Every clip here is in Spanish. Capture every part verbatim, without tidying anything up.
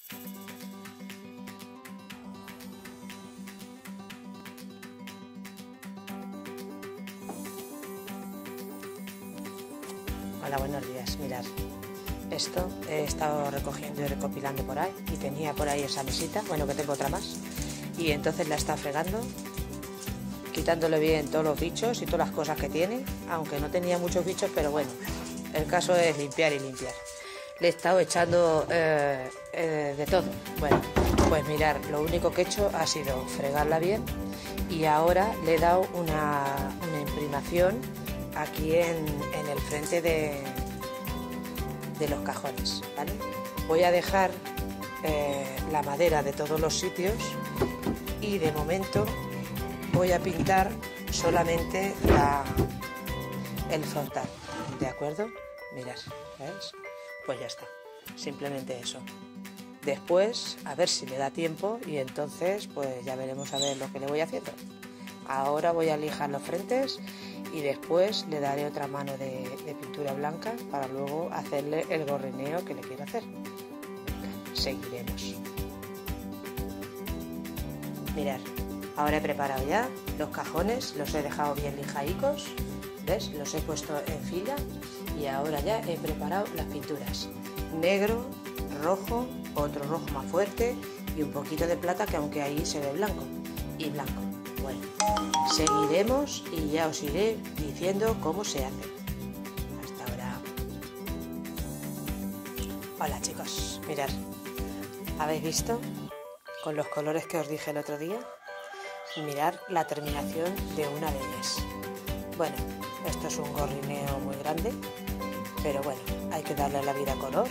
Hola, buenos días. Mirad, esto he estado recogiendo y recopilando por ahí y tenía por ahí esa mesita, bueno, que tengo otra más, y entonces la está fregando, quitándole bien todos los bichos y todas las cosas que tiene, aunque no tenía muchos bichos, pero bueno, el caso es limpiar y limpiar. Le he estado echando eh, eh, de todo. Bueno, pues mirar, lo único que he hecho ha sido fregarla bien y ahora le he dado una, una imprimación aquí en, en el frente de, de los cajones, ¿vale? Voy a dejar eh, la madera de todos los sitios y de momento voy a pintar solamente la, el frontal, ¿de acuerdo? Mirad, ¿veis? Pues ya está, simplemente eso. Después, a ver si le da tiempo y entonces pues ya veremos a ver lo que le voy haciendo. Ahora voy a lijar los frentes y después le daré otra mano de, de pintura blanca para luego hacerle el gorrineo que le quiero hacer. Venga, seguiremos. Mirad, ahora he preparado ya los cajones, los he dejado bien lijadicos, ¿ves? Los he puesto en fila y ahora ya he preparado las pinturas. Negro, rojo, otro rojo más fuerte y un poquito de plata que aunque ahí se ve blanco y blanco. Bueno, seguiremos y ya os iré diciendo cómo se hace. Hasta ahora. Hola chicos, mirad, ¿habéis visto? Con los colores que os dije el otro día, mirad la terminación de una de ellas. Bueno, esto es un gorrineo muy grande, pero bueno, hay que darle la vida color.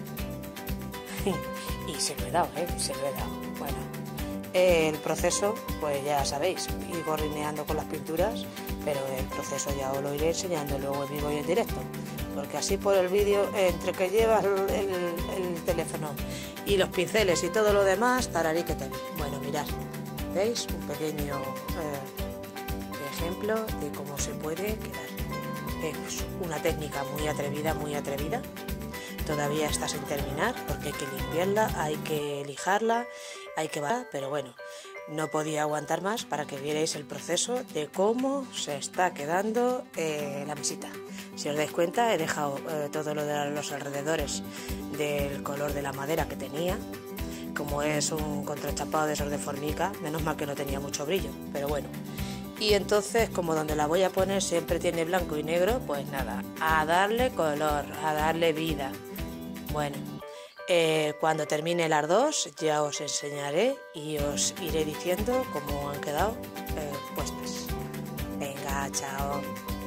Y se lo he dado, ¿eh? Se lo he dado. Bueno, el proceso, pues ya sabéis, ir gorrineando con las pinturas, pero el proceso ya os lo iré enseñando luego en vivo y en directo, porque así por el vídeo, entre que llevas el, el, el teléfono y los pinceles y todo lo demás, tararí que te. Bueno, mirad, ¿veis? Un pequeño eh, ejemplo de cómo se puede quedar. Es una técnica muy atrevida, muy atrevida. Todavía está sin terminar porque hay que limpiarla, hay que lijarla, hay que bajar, pero bueno, no podía aguantar más para que vierais el proceso de cómo se está quedando eh, la mesita. Si os dais cuenta, he dejado eh, todo lo de los alrededores del color de la madera que tenía, como es un contrachapado de esos de formica, menos mal que no tenía mucho brillo, pero bueno. Y entonces, como donde la voy a poner siempre tiene blanco y negro, pues nada, a darle color, a darle vida. Bueno, eh, cuando termine las dos ya os enseñaré y os iré diciendo cómo han quedado eh, puestas. Venga, chao.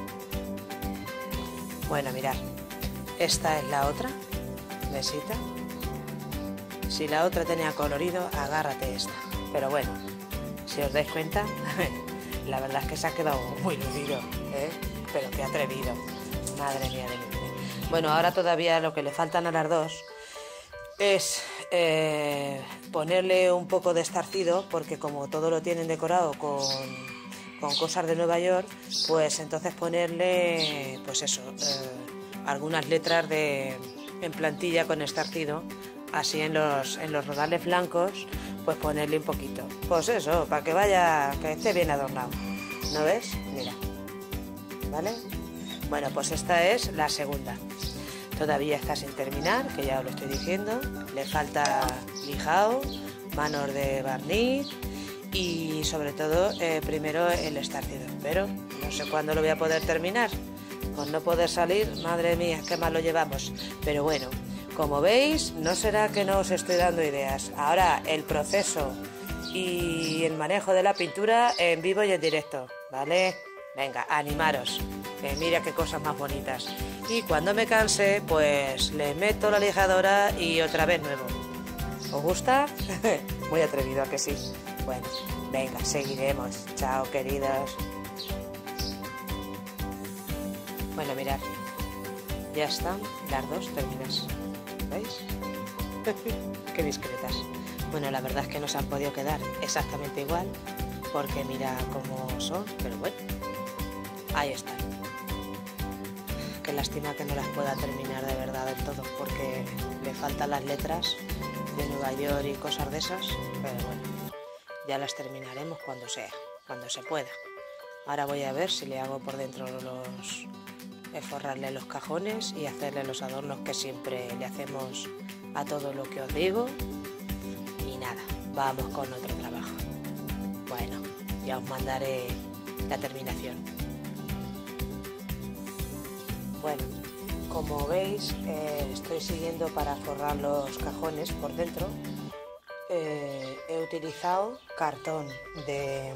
Bueno, mirad, esta es la otra mesita. Si la otra tenía colorido, agárrate esta. Pero bueno, si os dais cuenta, la verdad es que se ha quedado muy lucido, ¿eh? Pero qué atrevido. Madre mía de mi vida. Bueno, ahora todavía lo que le faltan a las dos es eh, ponerle un poco de estarcido, porque como todo lo tienen decorado con, con cosas de Nueva York, pues entonces ponerle, pues eso, eh, algunas letras de, en plantilla con estarcido, así en los, en los rodales blancos, pues ponerle un poquito. Pues eso, para que vaya, que esté bien adornado. ¿No ves? Mira. ¿Vale? Bueno, pues esta es la segunda. Todavía está sin terminar, que ya os lo estoy diciendo. Le falta lijado, manos de barniz y sobre todo eh, primero el estarcido. Pero no sé cuándo lo voy a poder terminar. Con no poder salir, madre mía, qué mal lo llevamos. Pero bueno, como veis, no será que no os estoy dando ideas. Ahora el proceso y el manejo de la pintura en vivo y en directo, ¿vale? Venga, animaros, que mira qué cosas más bonitas. Y cuando me canse, pues le meto la lijadora y otra vez nuevo. ¿Os gusta? Muy atrevido, ¿a que sí? Bueno, venga, seguiremos. Chao, queridos. Bueno, mirad, ya están las dos terminadas. ¿Veis? Qué discretas. Bueno, la verdad es que no se han podido quedar exactamente igual, porque mira cómo son, pero bueno, ahí están. Qué lástima que no las pueda terminar de verdad del todo, porque le faltan las letras de Nueva York y cosas de esas, pero bueno, ya las terminaremos cuando sea, cuando se pueda. Ahora voy a ver si le hago por dentro los... forrarle los cajones y hacerle los adornos que siempre le hacemos a todo lo que os digo. Y nada, vamos con otro trabajo. Bueno, ya os mandaré la terminación. Bueno, como veis, eh, estoy siguiendo para forrar los cajones por dentro. Eh, he utilizado cartón de,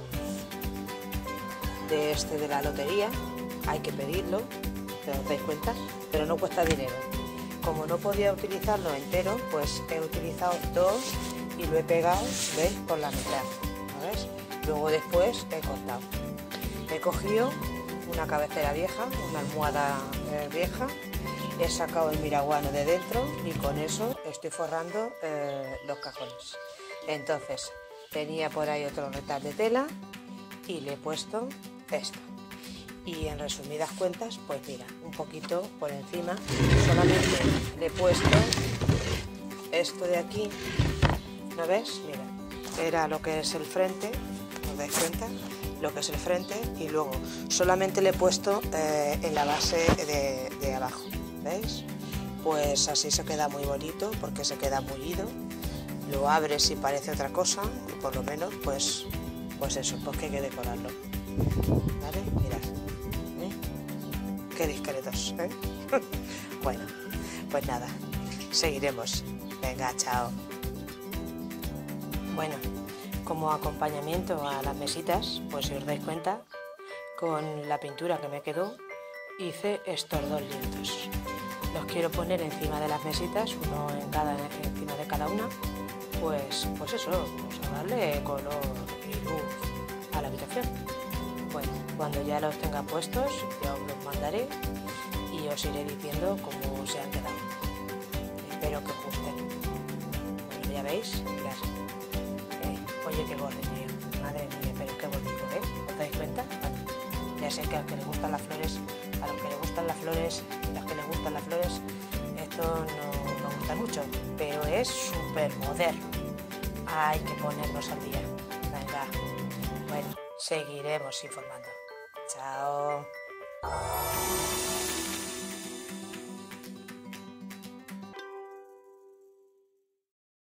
de este de la lotería. Hay que pedirlo, os dais cuenta, pero no cuesta dinero. Como no podía utilizarlo entero, pues he utilizado dos y lo he pegado, ¿veis? Por la mitad, ¿ves? Luego después he cortado. He cogido una cabecera vieja, una almohada eh, vieja, he sacado el miraguano de dentro y con eso estoy forrando eh, los cajones. Entonces, tenía por ahí otro retal de tela y le he puesto esto. Y en resumidas cuentas, pues mira, un poquito por encima, solamente le he puesto esto de aquí, ¿no ves? Mira, era lo que es el frente, ¿os dais cuenta? Lo que es el frente, y luego solamente le he puesto eh, en la base de, de abajo, ¿veis? Pues así se queda muy bonito, porque se queda mullido, lo abres y parece otra cosa, y por lo menos, pues, pues eso, pues que hay que decorarlo, ¿vale? Mirad. Qué discretos, ¿eh? Bueno, pues nada, seguiremos. Venga, chao. Bueno, como acompañamiento a las mesitas, pues si os dais cuenta, con la pintura que me quedó, hice estos dos lienzos. Los quiero poner encima de las mesitas, uno en cada, encima de cada una, pues, pues eso, pues a darle color y luz a la habitación. Bueno, cuando ya los tenga puestos, ya os los mandaré y os iré diciendo cómo se han quedado. Espero que os gusten. Bueno, ya veis, mirad. Eh, oye, qué borde, tío. Madre mía, pero qué bonito, ¿eh? ¿Os dais cuenta? Bueno, ya sé que a los que les gustan las flores, a los que les gustan las flores y a los que les gustan las flores, esto no nos gusta mucho, pero es súper moderno. Hay que ponernos al día. Venga, bueno. Seguiremos informando. Chao.